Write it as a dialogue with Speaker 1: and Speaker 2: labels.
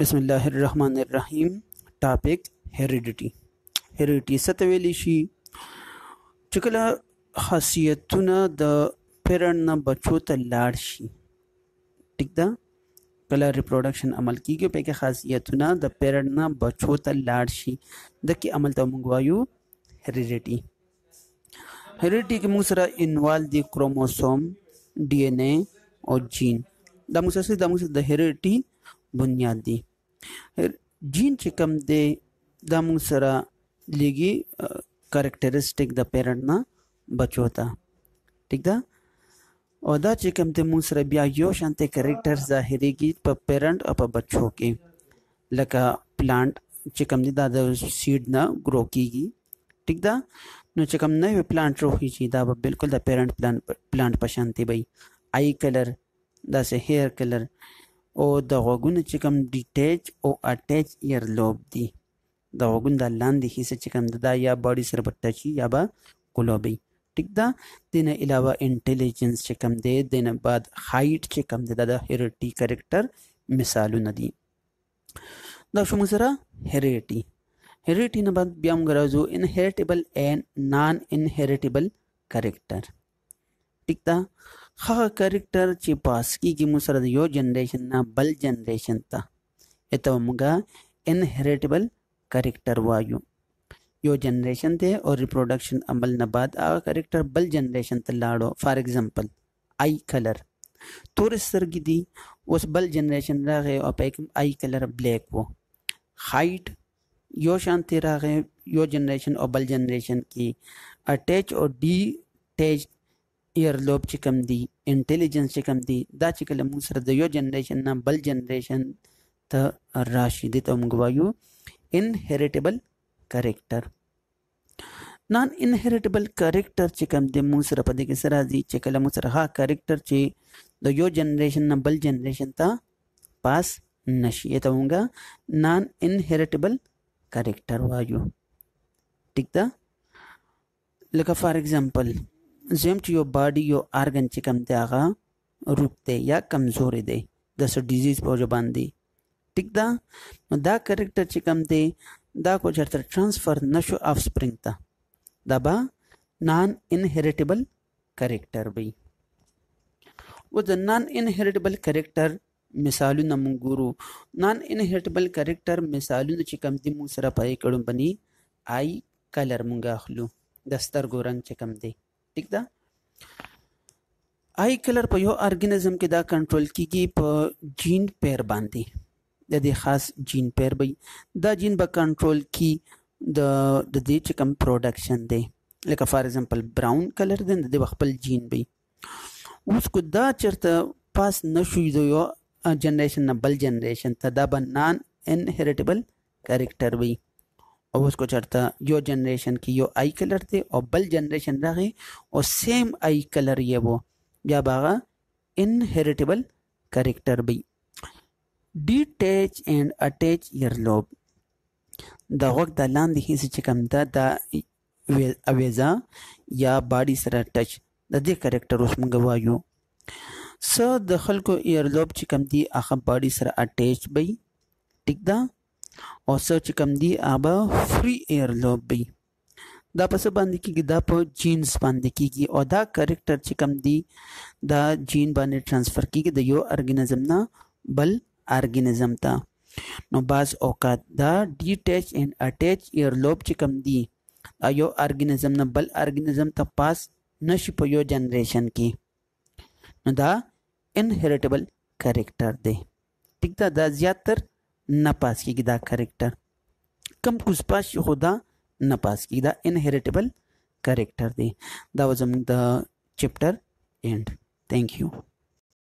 Speaker 1: बिस्मिल्लाहिर्रहमानिर्रहीम। Topic heredity ستویلی شي چې کله خاصیتونه د پیرنټ نه بچو ته لاړ شي. ټیک ده، کله ریپروډکشن عمل کیږي په کې خاصیتونه د پیرنټ نه بچو ته لاړ شي د کې عمل ته موږ وایو هیریډیټي. هیریډیټي کې موږ سره انوالو دي کروموسوم، ډي ان اے او جین. دا موږ سره د هیریډیټي بنیاد دی. جین چې کوم دی دا موږ سره لیږي کریکټرسټیک د پیرنټ نه بچو ته. ټیک ده، او دا چې کوم دی موږ سره بیا یو شانته کریکټر ظاهریږي په پیرنټ او په بچو کې، لکه پلانټ چې کوم دی دا د سیډ نه ګرو کیږي. ټیک ده، نو چې کوم نوی پلانټ روخیږي دا به بالکل د پیرنټ پلانټ په شانتي وي. آی کلر، داسې هیر کلر، او د غوږونو چې کوم ډیټیچ او اټیچ ایر لوب دی، د غوږونو د لاندې حصه چې کوم دا یا باډي سره به ټچي یا به ګلوبي. ټیک ده، دینه علاوه انټیلیجنس چې کوم دی، دینه بعد هایټ چې کوم دی دا د هیریډیټي کریکټر مثالونه دي. دا شو موږ سره هیریډیټي. هیریډیټي نه بعد بیا موږ راځو انهیریټیبل اینڈ نان انهیریټیبل کریکټر. ټیک ده، هغه کریکټر چې پاس کیږي موږ سره د یو جنریشن نه بل جنریشن ته، اته موږ انهیریټیبل کریکټر وایو. یو جنریشن دی او ریپروډکشن عمل نه بعد هغه کریکټر بل جنریشن ته لاړو. فار ایگزامپل آی کلر، تور سترګې دي، اوس بل جنریشن راغی او په کې آی کلر بلیک وو. هایټ یو شانتي راغی یو جنریشن او بل جنریشن کې. اټیچ او ډی ټیچ ایر لوب چې کوم دی، انټیلیجنس چې کوم دی، دا چې کله موږ سره د یو جنریشن نه بل جنریشن ته راشي دي ته موږ وایو انهیریټیبل کریکټر. نان انهیریټیبل کریکټر چې کوم دی موږ سره په دې کې سره راځي چې کله موږ سره هغه کریکټر چې د یو جنریشن نه بل جنریشن ته پاس نشي، ته موږ نان انهیریټیبل کریکټر وایو. ټیک ده، لکه فار ایگزامپل زم چې یو باډي یو ارګن چې کوم دی هغه روک دی یا کمزوري دی، د څه ډیزیز په وجه باندې. ټیک ده، نو دا کریکټر چې کوم دی دا کو چرته ټرانسفر نشو آف سپرینګ ته، دا به نان انهیریټیبل کریکټر وي. و د نان انهیریټیبل کریکټر مثالونه موږ ګورو. نان انهیریټیبل کریکټر مثالونه چې کوم دي موږ سره پای کړو بني آی کلر موږ اخلو، د سترګو رنگ چې کوم دی. ٹھیک ده، آی کلر په یو ارګانیزم کې دا کنټرول کیږي په جین پیر باندې، د دې خاص جین پیر به دا جین به کنټرول کی د دې چې کوم پروډکشن دی. لکه فار ایگزامپل براون کلر دی، د خپل جین به اوس کو دا چرته پاس نشوي د یو جنریشن نه بل جنریشن ته، دا به نان انهیریټیبل کریکټر وي. او اوس کو چرته یو جنریشن کې یو آی کلر دی او بل جنریشن راغی او سیم آی کلر یې وو، بیا باغه انهیریټیبل کریکټر وي. ډیټیچ اینڈ اټیچ ایر لوب، د غوږ د لاندې حصه چې کوم ده دا اویزا یا باډي سره ټچ، د دې کریکټر اوس موږ وایو. څه د خلکو ایر لوب چې کوم دی هغه باډي سره اټیچ وي. ټیک ده، او څه چې کوم دی هغه فری ایر لوب وي. دا په څه باندې کیږي؟ دا په جینز باندې کیږي، او دا کریکټر چې کوم دی دا جین باندې ټرانسفر کیږي د یو ارګانیزم نه بل ارګانیزم ته. نو بعض اوقات دا ډیټیچ اینڈ اټیچ ایر لوب چې کوم دی دا یو ارګانیزم نه بل ارګانیزم ته پاس نشي په یو جنریشن کې، نو دا انهیریټیبل کریکټر دی. ټیک ده، دا زیاتر نه پاس کیږي دا کریکټر، کم کوز پاس خو دا نه پاس کیږي، دا انهیریټیبل کریکټر دی. دا و زموږ د چپټر اینډ. تھینک یو.